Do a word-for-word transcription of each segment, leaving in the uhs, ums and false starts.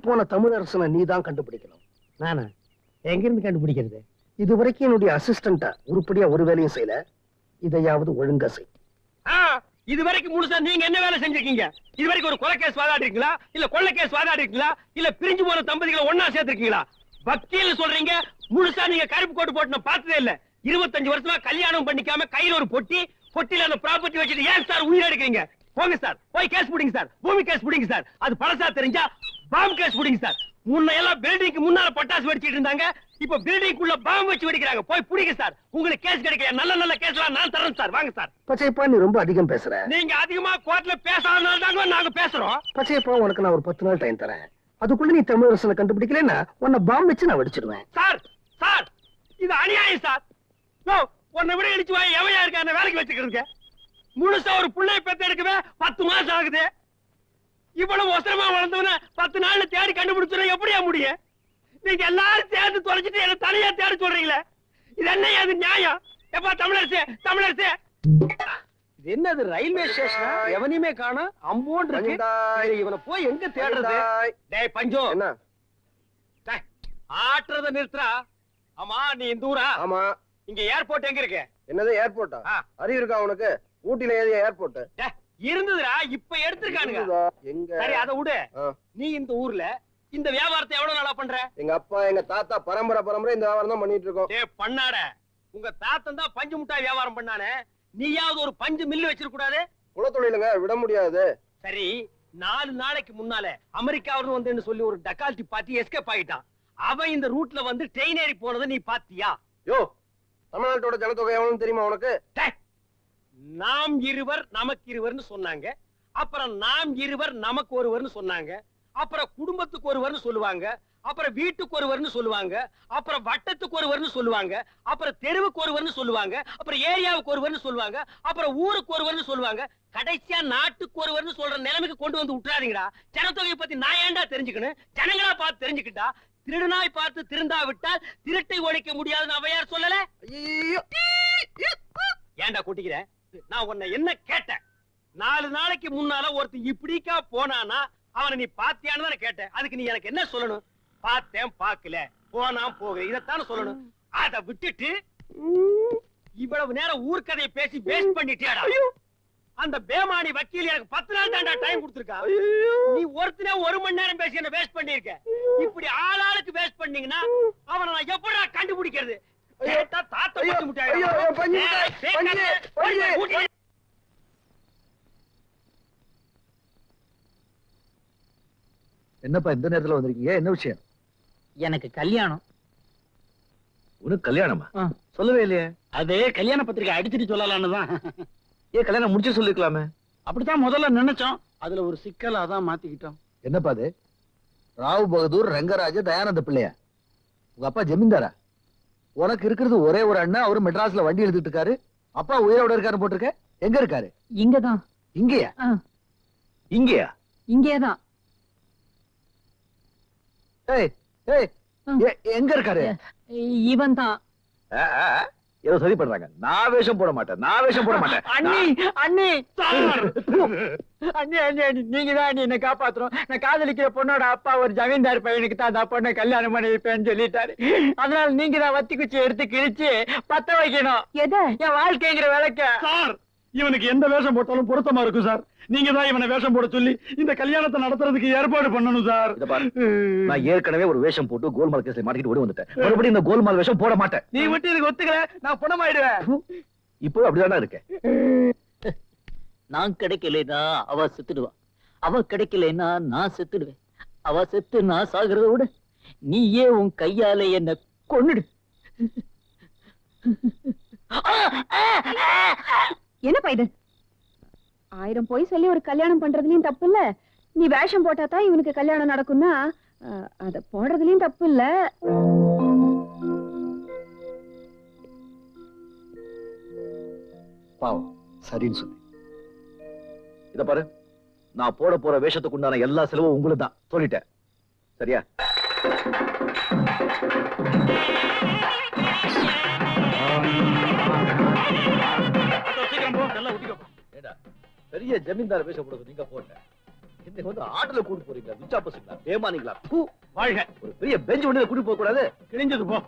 போன தமிழரசனை நீ தான் கண்டுபிடிக்கணும். நானா? எங்க இருந்து கண்டுபிடிக்கிறது? இது வரைக்கும் என்னுடைய அசிஸ்டண்டா உருப்படியா ஒரு வேலையும் செய்யல. இதையாவது ஒழுங்கா செய். இது வரைக்கும் முழுசா நீங்க என்ன வேலை செஞ்சிருக்கீங்க? இது வரைக்கும் ஒரு கொலை கேஸ் வாதாடிருக்கீங்களா, இல்ல கொள்ளை கேஸ் வாதாடிருக்கீங்களா, இல்ல பிரிஞ்சு போன தம்பதிகளை ஒன்னா சேர்த்திருக்கீங்களா? வக்கீல் சொல்றீங்க, முழுசா நீங்க கருப்பு கோட்டு போட்டு நான் பார்த்ததே இல்ல. இருபத்தஞ்சு வருஷமா கல்யாணம் பண்ணிக்காம கையில ஒரு பொட்டி, பொட்டில அந்த ப்ராப்பர்ட்டி வச்சுட்டு ஏன் சார் உயிர் எடுக்கிறீங்க? போங்க சார், போய் கேஸ் புடிங்க சார், பூமி கேஸ் புடிங்க சார். அது பழசா தெரிஞ்சா பாம்பு கேஸ் புடிங்க சார். முன்ன எல்லாம் பில்டிங்க்கு முன்னால பட்டாசு வெடிச்சிட்டு இருந்தாங்க, இப்ப பில்டிங்குள்ள பாம்பு வச்சு வெடிக்கிறாங்க. போய் புடிங்க சார். உங்களுக்கு கேஸ் கிடைக்கல, நல்ல நல்ல கேஸ்லாம் நான் தரேன் சார். வாங்க சார். பச்சையப்பா, நீ ரொம்ப அதிகம் பேசுற. நீங்க அதிகமா கோர்ட்ல பேசாதனால தாங்க நாங்க பேசுறோம். பச்சையப்பா, உனக்கு நான் ஒரு பத்து நாள் டைம் தரேன். அதுக்குள்ள நீ தமிழரசனை கண்டுபிடிக்கலன்னா உன்னை பாம்பு வச்சு நான் வெடிச்சிடுவேன். சார் சார், இது அநியாயம் சார். நோ, உன்னை விட இடிச்சு வாய் எவையா இருக்க அந்த வேலைக்கு வச்சுக்கிறதுங்க. முழுசா ஒரு பிள்ளை பெத்து எடுக்கவே பத்து மாசம் ஆகுது. இவ்வளவு ஒசரமா வளர்ந்தவன பத்து நாள்ல தேடி கண்டுபிடிச்சுனா எப்படியா முடியும்? நீங்க எல்லாரும் சேர்ந்து தொலைச்சிட்டு என்ன தனியா தேடி சொல்றீங்களே, இது என்ன அது நியாயம்? எப்பா தமிழரசு, தமிழரசு, இது என்னது ரயில்வே ஸ்டேஷன்? எவனையுமே காணோம். அம்போன் இருக்கு. இவனை போய் எங்க தேடுறது? டேய் பஞ்சு, என்ன ஆட்றத நிறுத்துறா. ஆமா, நீ இந்த ஊரா? ஆமா. இங்க ஏர்போர்ட் எங்க இருக்கு? என்னது ஏர்போர்ட்டா? அறிவு இருக்கா உனக்கு? ஊட்டில ஏது ஏர்போர்ட் இருந்ததுடா, இப்ப எடுத்துருக்கானுங்க. எங்க? சரி, அதை விடு. நீ இந்த ஊர்ல இந்த வியாபாரத்தை எவ்வளவு நாளா பண்ற? எங்க அப்பா எங்க தாத்தா பரம்பரை பரம்பரை இந்த வியாபாரம் தான் பண்ணிட்டு இருக்கோம். ஏ பண்ணாட, உங்க தாத்தன் தான் பஞ்சு முட்டாய் வியாபாரம் பண்ணானே, நீயாவது ஒரு பஞ்சு மில்லு வச்சிருக்க கூடாது? குலத்தொழிலுங்க, விட முடியாது. சரி, நாலு நாளைக்கு முன்னால அமெரிக்காவிலிருந்து வந்து சொல்லி ஒரு டக்கால்டி பார்ட்டி எஸ்கேப் ஆகிட்டான். அவன் இந்த ரூட்ல வந்து ட்ரெயின் ஏறி போனதை நீ பாத்தியா? யோ, தமிழ்நாட்டோட ஜனத்தொகை எவ்வளவு தெரியுமா உனக்கு? நாம் இருவர் நமக்கு இருவர்னு சொன்னாங்க, அப்புறம் நாம் இருவர் நமக்கு ஒருவர்னு சொன்னாங்க, அப்புறம் குடும்பத்துக்கு ஒருவர்னு சொல்லுவாங்க, அப்புறம் வீட்டுக்கு ஒருவர்னு சொல்லுவாங்க, அப்புறம் வட்டத்துக்கு ஒருவர்னு சொல்லுவாங்க, அப்புறம் தெருவுக்கு ஒருவர்னு சொல்லுவாங்க, அப்புறம் ஏரியாவுக்கு ஒருவர்னு சொல்லுவாங்க, அப்புறம் ஊருக்கு ஒருவர்னு சொல்லுவாங்க, கடைசியா நாட்டுக்கு ஒருவர்னு சொல்ற நிலைமைக்கு கொண்டு வந்து விட்டுறாதீங்கடா. ஜனத்தொகையை பத்தி நான் ஏன்டா தெரிஞ்சுக்கணும்? ஜனங்களா பார்த்து தெரிஞ்சுக்கிட்டா. திருநாய் பார்த்து திருந்தா விட்டால் திருட்டை ஒழிக்க முடியாதுன்னு அவையார் சொல்லல? ஏன்டா கூட்டிக்கிற? நான் உன்னை என்ன கேட்டேன்? நாலு நாளைக்கு முன்னால ஒருத்தன் இப்படிக்கா போனானா அவனை நீ பாத்தியான்னு தானே கேட்டேன். அதுக்கு நீ எனக்கு என்ன சொல்லணும்? பார்த்தேன், பாக்கல, போனா போக, இதத்தான சொல்லணும். அதை விட்டுட்டு இவ்வளவு நேரம் ஊர்க்கதையை பேசி வேஸ்ட் பண்ணிட்டியாடா. அந்த பேமானி வக்கீல் எனக்கு பத்து நாள் தாண்டா டைம் கொடுத்திருக்கா. நீ ஒருத்தனே ஒரு மணி நேரம் பேசி என்ன வேஸ்ட் பண்ணிருக்க. இப்படி ஆளாளுக்கு வேஸ்ட் பண்ணீங்கன்னா அவனை நான் எப்படா கண்டுபிடிக்கிறது? என்னப்பா இந்த நேரத்துல வந்திருக்கீங்க? என்ன விஷயம்? எனக்கு கல்யாணம். உனக்கு கல்யாணமா? சொல்லவே இல்லையே. அதே கல்யாண பத்திரிக்கை அடிச்சுட்டு சொல்லலான்னு தான். ஏன் கல்யாணம் முடிச்சு சொல்லிருக்கலாமே? அப்படித்தான் முதல்ல நினைச்சோம், அதுல ஒரு சிக்கல், அதான் மாத்திக்கிட்டோம். என்னப்பா அது? ராவ் பகதூர் ரங்கராஜ தயானந்த பிள்ளையா? உங்க அப்பா ஜமீன்தாரா? உனக்கு இருக்கிறது ஒரே ஒரு அண்ணன், அவரு மெட்ராஸ்ல வண்டி எழுதிட்டு இருக்காரு. அப்பா உயிரோட இருக்காரு போட்டிருக்க. எங்க இருக்காரு? இங்கதான். இங்கயா? இங்கயா? இங்கேதான். ஏய் ஏய், எங்க இருக்காரு? இவன் தான். ஏதோ சரி பண்றாங்க. நான் வேஷம் போட மாட்டேன், நான் வேஷம் போட மாட்டேன். அண்ணி அண்ணி அண்ணி அண்ணி அண்ணி நீங்க தான் என்ன காப்பாத்துறோம். நான் காதலிக்கிற பொண்ணோட அப்பா ஒரு ஜமீன்தார் பையனுக்கு தான் அந்த பொண்ணை கல்யாணம் பண்ணி வைப்பேன்னு சொல்லிட்டாரு. அதனால நீங்க தான் வத்தி குச்சி எடுத்து கிழிச்சு பத்த வைக்கணும். எதை? என் வாழ்க்கைங்கிற விளக்க. சார், இவனுக்கு எந்த வேஷம் போட்டாலும் பொருத்தமா இருக்கும் சார். நீங்க தான் இவனை வேஷம் போட சொல்லி இந்த கல்யாணத்தை நடத்துறதுக்கு ஏற்பாடு பண்ணணும் சார். நான் ஏற்கனவே ஒரு வேஷம் போட்டு கோல்மால் கேஸ்ல மாட்டிக்கிட்டு ஓடி வந்துட்டேன். மறுபடியும் இந்த கோல்மால் வேஷம் போட மாட்டேன். நீ மட்டும் இதுக்கு ஒத்துக்கல, நான் பணமாயிடுவேன். இப்போ அப்படிதானா இருக்கேன். நான் கிடைக்கலைன்னா அவ செத்துடுவா, அவ கிடைக்கலைன்னா நான் செத்துடுவேன். அவ செத்து நான் சாகிறத விட நீயே உன் கையால என்ன கொன்னுடு. என்னப்பா இது? ஆயிரம் போய் சொல்லி ஒரு கல்யாணம் பண்றதுலயும் தப்பு இல்ல, நீ வேஷம் போட்டா தான் இவனுக்கு கல்யாணம் நடக்கும்னா அத போடுறதுலயும் தப்பு இல்ல. பாவம், சரின்னு சொல்லி இத பாரு, நான் போட போற வேஷத்துக்கு உண்டான எல்லா செலவும் உங்களுக்கு தான் சொல்லிட்டேன். சரியா? பெரிய ஜமீன்தார் வேஷம் போடுறது நீங்க போட்ட. என்ன வந்து ஆட்டோல கூட்டு போறீங்களா? விச்சா பசங்களா? ஏமானீங்களா? பூ வாழ்க. ஒரு பெரிய பெஞ்ச் வண்டியில கூட்டு போக கூடாது. கிழிஞ்சது போ.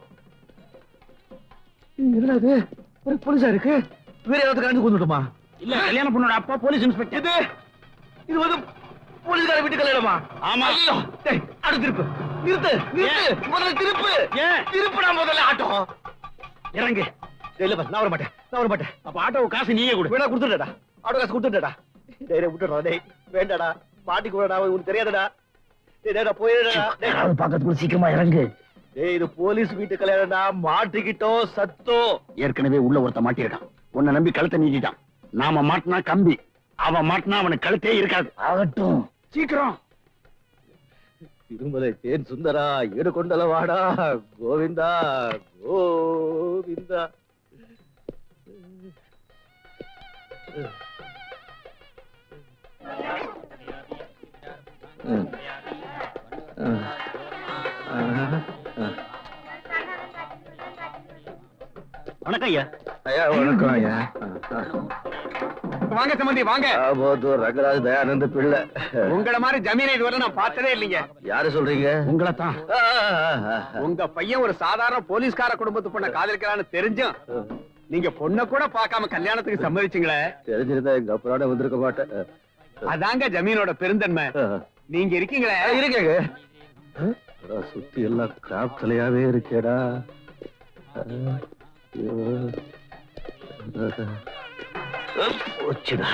என்னடா இது? ஒரு போலீஸா இருக்கு. வேற யாராவது கலந்து கொண்டுட்டுமா? இல்ல கல்யாண பொண்ணோட அப்பா போலீஸ் இன்ஸ்பெக்டர். இது இது வந்து போலீஸ்கார வீட்டு கல்யாணமா? ஆமா. ஐயோ, டேய், ஆட்டோ திருப்பு. நிறுத்து, நிறுத்து. முதல்ல திருப்பு. ஏன்? திருப்புடா முதல்ல ஆட்டோ. இறங்கு. டேய், இல்ல, நான் வர மாட்டேன். நான் வர மாட்டேன். அப்ப ஆட்டோ காசு நீயே கொடு. வேணா கொடுத்துடா. ஆட்டோ காசு கொடுத்துடா. டேய், டேய் விட்டுடா. டேய், வேண்டாடா. மாட்டி கூடடா, உனக்கு தெரியாதடா. டேய், டேய், போயிடுடா. டேய், பக்கத்துக்குள்ள சீக்கிரமா இறங்கு. டேய், இது போலீஸ் வீட்டு கல்யாணம்டா. மாட்டிக்கிட்டோம், சத்தம். ஏற்கனவே உள்ள ஒருத்த மாட்டிட்டான். உன்னை நம்பி கழுத்தை நீட்டிட்டான். நாம மாட்டினா கம்பி, அவன் மாட்டினா அவனுக்கு கழுத்தே இருக்காது. ஆகட்டும். சீக்கிரம். திருமலை தேன் சுந்தரா, ஈடு கொண்டல வாடா. கோவிந்தா, கோவிந்தா. ம். ம். வணக்கம் ஐயா. ஐயா, வணக்கம் ஐயா. வாங்க சம்பந்தி வாங்க. ஆபோதூர் ரங்கராஜ் தயானந்த பிள்ளை. உங்கள மாதிரி ஜமீனை இதுவரை நான் பார்த்ததே இல்லைங்க. யாரு சொல்றீங்க? உங்களை தான். ஆ, ஆ, ஆ, ஆ. உங்க பையன் ஒரு சாதாரண போலீஸ்கார குடும்பத்து பொண்ண காதலிக்கிறான்னு தெரிஞ்சும் நீங்க பொண்ண கூட பார்க்காம கல்யாணத்துக்கு சம்மதிச்சீங்களே. தெரிஞ்சிருந்தா எங்க அப்புறம் வந்திருக்க மாட்டேன். அதாங்க ஜமீனோட பெருந்தன்மை. நீங்க இருக்கீங்களே. இருக்கேங்க. சுத்தி எல்லாம் கிராப் தலையாவே இருக்கேடா. போச்சுடா.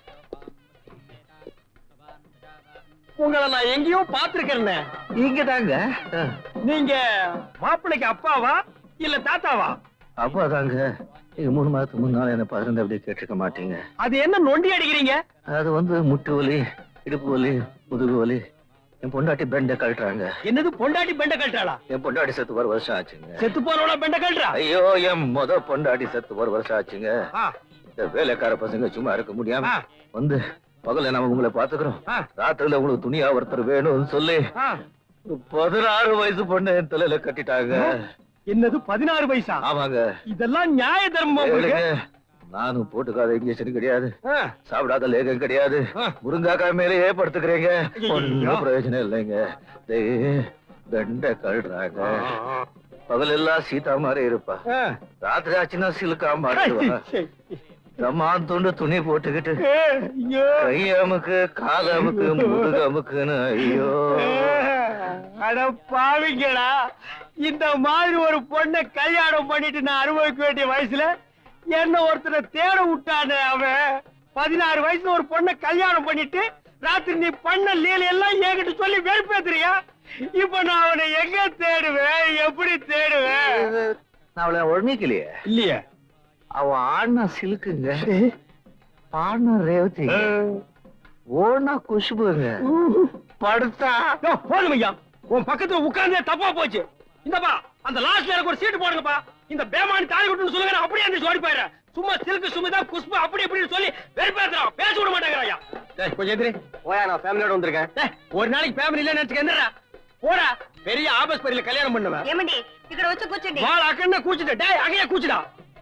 உங்களை நான் எங்கேயோ பாத்துருக்கேன். இங்க தாங்க. நீங்க மாப்பிள்ளைக்கு அப்பாவா இல்ல தாத்தாவா? அப்பா தாங்க. நீங்க மூணு மாதத்துக்கு முன்னால என்ன பதினஞ்சு அப்படி கேட்டிருக்க மாட்டீங்க. அது என்ன நொண்டி அடிக்கிறீங்க? அது வந்து முட்டு வலி, இடுப்பு வலி, முதுகு வலி. என் பொண்டாட்டி பெண்ட கழட்டுறாங்க. என்னது பொண்டாட்டி பெண்ட கழட்டாளா? என் பொண்டாட்டி செத்து ஒரு வருஷம் ஆச்சுங்க. செத்து போனவள பெண்ட கழட்டா? ஐயோ, என் முத பொண்டாட்டி செத்து ஒரு வருஷம் ஆச்சுங்க. இந்த வேலைக்கார பசங்க சும்மா இருக்க முடியாம வந்து பகல நாம உங்களை பாத்துக்கிறோம், ராத்திரில உங்களுக்கு துணியா ஒருத்தர் வேணும்னு சொல்லி பதினாறு வயசு பொண்ணு என் தலையில கட்டிட்டாங்க. என்னது பதினாறு வயசா? ஆமாங்க. இதெல்லாம் நியாய தர்மம். நானும் போட்டுக்காத இன்ஜெக்ஷன் கிடையாது, சாப்பிடாத லேகம் கிடையாது, முருங்காக்காய் மேலேயே படுத்துக்கிறீங்க. ஒன்னும் பிரயோஜனம் இல்லைங்க. பெண்ட கழுறாங்க. பகல் எல்லாம் சீதா மாதிரி இருப்பா, ராத்திரி ஆச்சுன்னா சிலுக்கா மாறிடுவா. தம்மான் துண்டு துணி போட்டுக்கிட்டு கையமுக்கு காலமுக்கு முதுகமுக்குன்னு. ஐயோ அட பாவிங்களா, இந்த மாதிரி ஒரு பொண்ணை கல்யாணம் பண்ணிட்டு நான் அனுபவிக்க வேண்டிய வயசுல என்ன ஒருத்தரை தேட விட்டானே அவன். பதினாறு வயசுல ஒரு பொண்ணை கல்யாணம் பண்ணிட்டு ராத்திரி நீ பண்ண லீல எல்லாம் என்கிட்ட சொல்லி வெறுப்பேத்துறியா? இப்ப நான் அவனை எங்க தேடுவேன், எப்படி தேடுவேன்? நான் அவளை ஒழுங்கிக்கலையே. இல்லையே, அவன் ஆனா சிலுக்குங்க, பாடின ரேவதிங்க, ஓனா குஷ்புங்க, படுத்தா போதும் ஐயா. உன் பக்கத்துல உட்கார்ந்தே தப்பா போச்சு. இந்தப்பா அந்த லாஸ்ட்ல எனக்கு ஒரு சீட்டு போடுங்கப்பா. இந்த பேமானி தாலி கட்டுன்னு சொல்லுங்க, நான் அப்படியே அந்த ஓடி போயிடுறேன். சும்மா சில்கு சுமிதா குஷ்பு அப்படி இப்படின்னு சொல்லி வெறுப்பேத்துறான், பேச விட மாட்டேங்கிறாயா. கொஞ்சம் எதிரி போயா, நான் ஃபேமிலியோட வந்திருக்கேன். ஒரு நாளைக்கு ஃபேமிலி இல்ல நினைச்சுக்க எந்திரா போடா. பெரிய ஆபஸ் பரியில கல்யாணம் பண்ணுவேன். ఏమండి ఇక్కడ వచ్చి కూర్చోండి. வாள் அக்கன்னா கூச்சிட்டு டேய் அங்கேயே கூச்சிடா.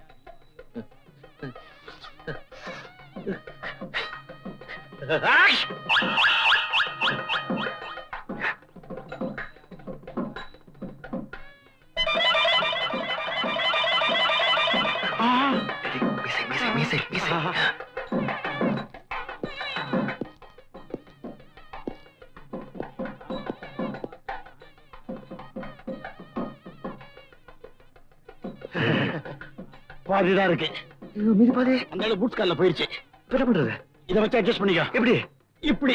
பாதிதான் இருக்கு. மீதி பாதி அந்த பூட்ஸ் கால்ல போயிருச்சு. என்ன பண்றது? இத வச்சு அட்ஜஸ்ட் பண்ணிக்க. எப்படி? இப்படி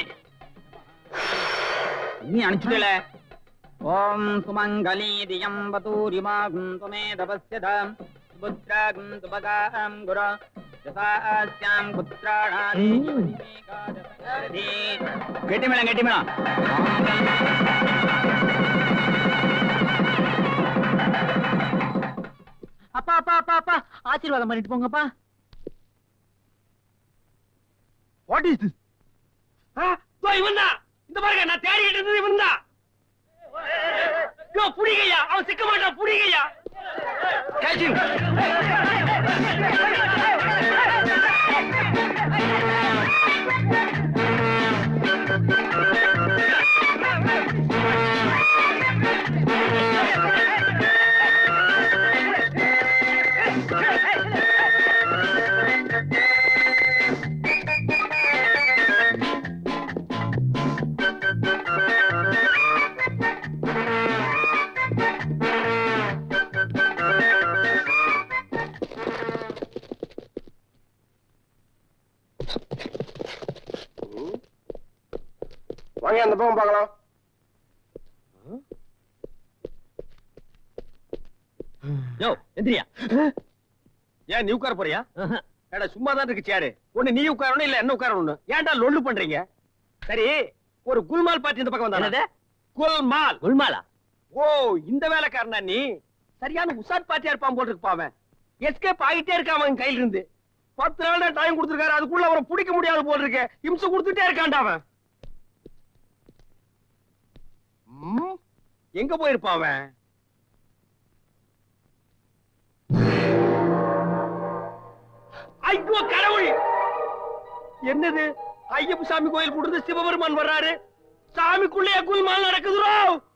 நீ அனுப்பிச்சுட்டல. ஓம் சுமங்கலி தியம் வதூரிமாகும் துமே தபஸ்யதாம் புத்ராகும் துபகாம் குர யசாஸ்யாம் புத்ராணாதி மேகாதபதி. கெட்டி மேளம் கெட்டி மேளம். அப்பா அப்பா அப்பா அப்பா ஆசீர்வாதம் பண்ணிட்டு போங்கப்பா. What is this? ஆ இவன் தான். இந்த பாருங்க, நான் தேடிக்கிட்டு இருந்தது இவன் தான். யோ புடிங்கய்யா, அவன் சிக்க மாட்டான், புடிங்கய்யா. கேட்சிங். அந்த பக்கம் பார்க்கலாம். யோ எந்திரியா. ஏன் நீ உட்கார போறியா? ஏடா சும்மா தான் இருக்கு சேரு. ஒண்ணு நீ உட்காரணும் இல்ல என்ன உட்காரணும். ஏன்டா லொள்ளு பண்றீங்க? சரி ஒரு குல்மால் பார்ட்டி இந்த பக்கம் வந்தானே. குல்மால். குல்மாலா? ஓ இந்த வேலைக்காரனா நீ? சரியான உசாட் பார்ட்டியா இருப்பான் போல இருக்கு பாவன். எஸ்கேப் ஆகிட்டே இருக்கான் அவன் கையில இருந்து. பத்து நாள் தான் டைம் கொடுத்துருக்காரு. அதுக்குள்ள அவரை பிடிக்க முடியாது போல இருக்கு. இம்சை கொடுத்துட்டே இருக்கான்டா அவன். எங்க போயிருப்பான் அவன்? ஐயோ கடவுள்! என்னது ஐயப்ப சாமி கோயில் கூடுறது சிவபெருமான் வர்றாரு. சாமிக்குள்ளே குல்மால் நடக்குதுரோ.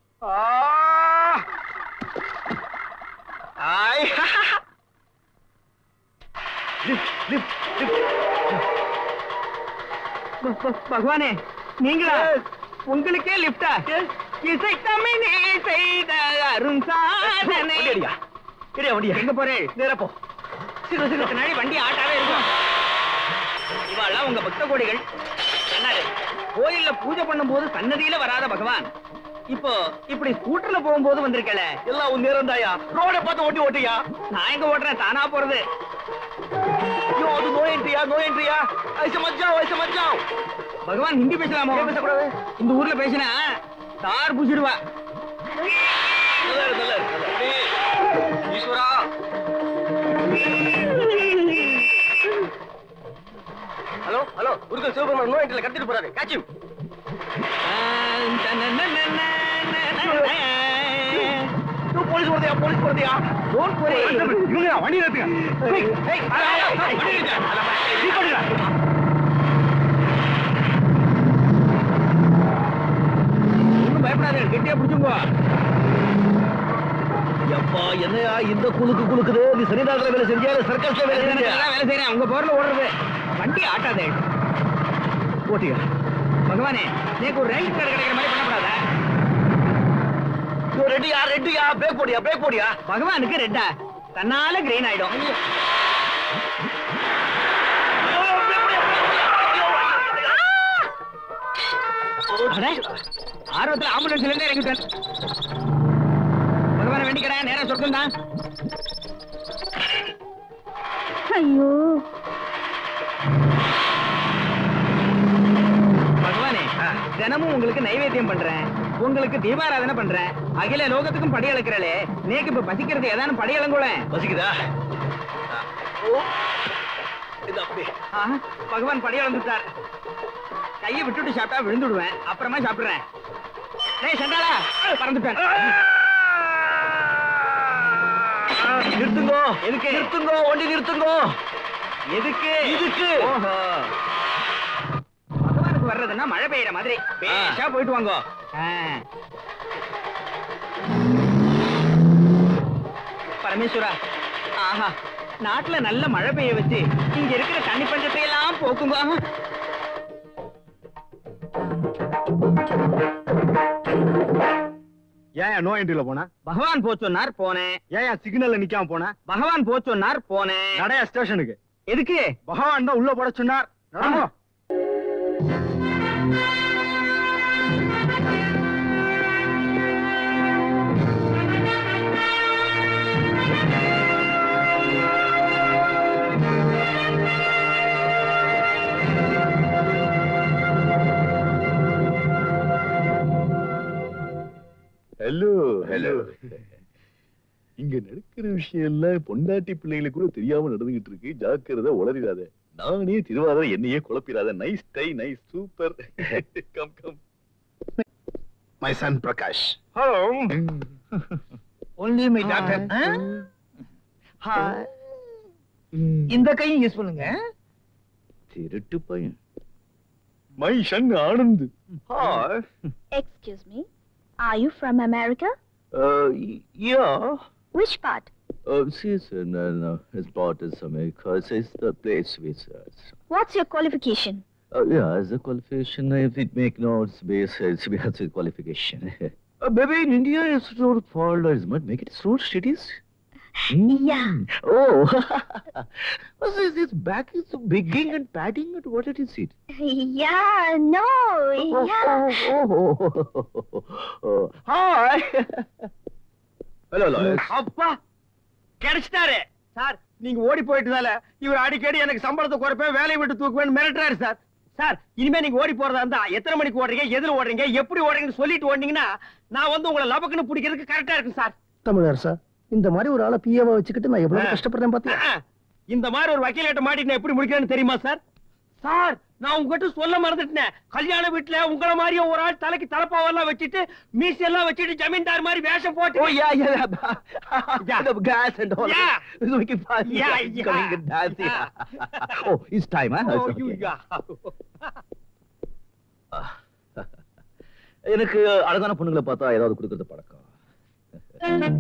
பகவானே நீங்களா? உங்களுக்கே லிப்டா? இசை தமிழே செய்த அரும் சாதனை. எங்க போறேன்? நேரப்போ சிறு சிறு நாளை வண்டி ஆட்டாவே இருக்கும். இவாளெல்லாம் உங்க பக்த கோடிகள். என்னது கோயில்ல பூஜை பண்ணும் போது சன்னதியில வராத பகவான் இப்போ இப்படி ஸ்கூட்டர்ல போகும்போது வந்திருக்கல. எல்லாம் உன் நேரம் தாயா. ரோட பார்த்து ஓட்டி ஓட்டியா? நான் எங்க ஓட்டுறேன், தானா போறது. நோயன்றியா நோயன்றியா பகவான் ஹிந்தி பேசலாமோ? பேசக்கூடாது. இந்த ஊர்ல பேசினா தார் புடிச்சிடுவா. ஈஸ்வரா ஹலோ ஹலோ முருகன் சிவபெருமான் நோய் என்ட்ரில கடத்திட்டு போறாரு. காட்சி போலீஸ் வருதியா போலீஸ் வருதியா? Don't worry. இவங்க வண்டி நிறுத்துங்க. ஏய் வண்டி நிறுத்துங்க. ஒண்ணும் பயப்படாதே, கெட்டியா பிடிச்சுங்க. எப்பா என்னையா இந்த குலுக்கு குலுக்குது? நீ சரிதாரத்துல வேலை செஞ்சியா சர்க்கஸ்ல வேலை செஞ்சியா? வேலை செய்யறேன். உங்க போர்ல ஓடுறது வண்டி ஆட்டாதே. ஓட்டியா பகவானே, நீக்கு ஒரு ரேங்க் கார்டு கிடைக்கிற மாதிரி பண்ணப்படாத. ரெட்டியா ரெட்டியா பிரேக் போடியா பிரேக் போடியா. பகவானுக்கு ரெட்டா தன்னால கிரீன் ஆயிடும். ஆர்வத்தில் ஆம்புலன்ஸ்ல இருந்தே இறங்கிட்டேன். பகவான வேண்டிக்கிறேன், நேரம் சொர்க்கம் தான். ஐயோ பகவானே, தினமும் உங்களுக்கு நைவேத்தியம் பண்றேன், உங்களுக்கு தீபாராதனை பண்றேன், அகில லோகத்துக்கும் படி அளக்கிறே. நேக்கு இப்ப பசிக்கிறது ஏதானும் படி அளங்கூட பசிக்குதா? பகவான் படி அளந்துட்டார். கையை விட்டுட்டு சாப்பிட்டா விழுந்துடுவேன், அப்புறமா சாப்பிடுறேன். சண்டாளா பறந்துட்டேன். நிறுத்துங்கோ. எதுக்கு நிறுத்துங்கோ? ஒண்டி நிறுத்துங்கோ. எதுக்கு? இதுக்கு. ஓஹோ, பகவானுக்கு வர்றதுன்னா மழை பெய்யற மாதிரி பேஷா போயிட்டு வாங்கோ. பரமேஸ்வரா, ஆஹா, நாட்டுல நல்ல மழை பெய்ய வச்சு இங்க இருக்கிற தண்ணி பஞ்சத்தை எல்லாம் போக்குங்க. ஏன் நோ என்ட்ரில போன? பகவான் போச்சோன்னார் போனேன். ஏன் சிக்னல்ல நிக்காம போன? பகவான் போச்சோன்னார் போனேன். நடைய ஸ்டேஷனுக்கு. எதுக்கு? பகவான் தான் உள்ள போட சொன்னார். நடங்கோ. Hello hello. இங்க நடக்கிற விஷயம் எல்லாம் பொண்டாட்டி பிள்ளைகளுக்கு கூட தெரியாம நடந்துகிட்டு இருக்கு. ஜாக்கிரதை, உளறிடாத. நானே திருவாத என்னையே குழப்பிடாத. Nice tie, nice, super. Come come. My son Prakash. Hello. Only my doctor. Hi. இந்த கையும் யூஸ் பண்ணுங்க. திருட்டு பையன். My son Anand. Hi. Excuse me, are you from America? Uh, yeah. Which part? Uh, she's uh, no, no, his part is America. It's the place we search. What's your qualification? Uh, yeah, as a qualification, if it make no space, it's because of qualification. uh, maybe in India, it's road fault, or it might make it road cities. Yeah. Oh. This this back is bigging and padding and what it is it? Yeah, no, yeah. Oh, oh, oh, oh. Hi. Hello, Lois. அப்பா கிடைச்சிட்டாரு sir. நீங்க ஓடி போயிட்டதால இவர் அடிக்கடி எனக்கு சம்பளத்தை குறைப்பேன், வேலையை விட்டு தூக்குவேன் மிரட்டுறாரு sir. Sir இனிமே நீங்க ஓடி போறதா இருந்தா எத்தனை மணிக்கு ஓடுறீங்க, எதுல ஓடுறீங்க, எப்படி ஓடுறீங்கன்னு சொல்லிட்டு ஓடுனீங்கன்னா நான் வந்து உங்களை லபக்குன்னு பிடிக்கிறதுக்கு கரெக்டா இருக்கும் சார். தமிழரசா, இந்த மாதிரி ஒரு ஆளை பிஏவா வச்சுக்கிட்டு நான் எவ்வளவு கஷ்டப்படுறேன் பாத்தியா? இந்த மாதிரி ஒரு வக்கீலேட்ட மாட்டிட்டு எப்படி முடிக்கிறேன்னு தெரியுமா சார்? சார் நான் உங்ககிட்ட சொல்ல மறந்துட்டேன். கல்யாண வீட்டுல உங்கள மாதிரியே ஒரு ஆள் தலைக்கு தலப்பாவெல்லாம் வச்சுட்டு மீசி எல்லாம் வச்சுட்டு ஜமீன்தார் மாதிரி வேஷம் போட்டு. Oh yeah, yeah. Yeah. The gas and all. Yeah. It's making fun. Yeah, It's yeah. coming and dancing. Yeah. Oh, it's time, huh? Oh, Okay. you yeah. எனக்கு அழகான பொண்ணுங்களை பார்த்தா ஏதாவது கொடுக்கறது பழக்கம்.